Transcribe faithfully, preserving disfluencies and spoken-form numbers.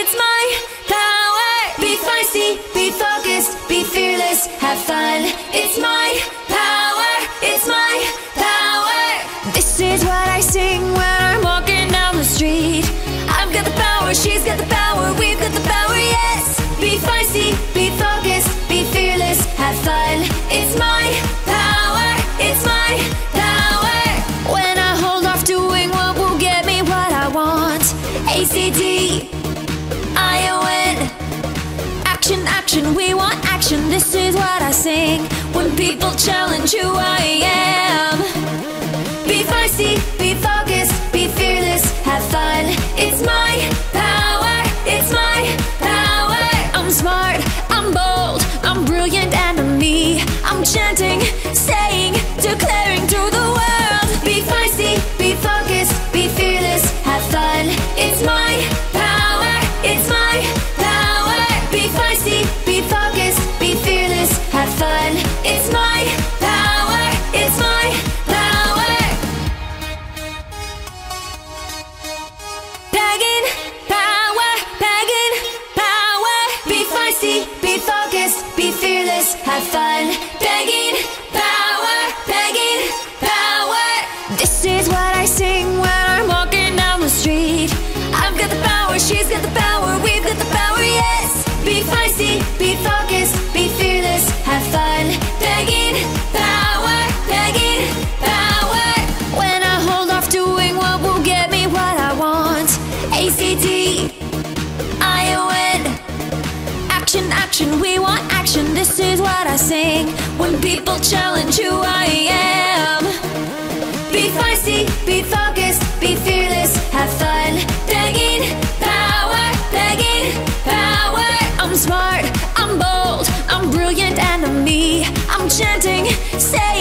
it's my power. Be feisty, be focused, be fearless, have fun. It's my power, it's my power. This is what I sing when I'm walking down the street. I've got the power, she's got the power, we've got the power, yes. Be feisty, be focused, be fearless, have fun. It's my power, it's my power. When I hold off doing what will get me what I want. A C D, I O N. Action, action, we want action. This is what I sing when people challenge who I am. Be feisty, be focused, be fearless, have fun. It's my power, it's my power. I'm smart, I'm bold, I'm brilliant and I'm me. I'm chanting, saying, declaring to the world. Be feisty, be focused, be fearless, have fun. It's my power, it's my power. Be feisty, be focused, be fearless, have fun. It's my power, it's my power. Pegine Power, Pegine Power. Be feisty, be focused, be fearless, have fun. Pegine Power, Pegine Power. This is what I sing when I'm walking down the street. I've got the power, she's got the power, we've got the power, yes. Be feisty, be focused, be fearless, have fun. Pegine Power, Pegine Power. When I hold off doing what will get me what I want. A C D, I O N. Action, action, we want action. This is what I sing when people challenge who I am. Be feisty, be focused, be fearless, have fun. Pegine Power, Pegine Power. I'm smart, I'm bold, I'm brilliant and I'm me. I'm chanting, saying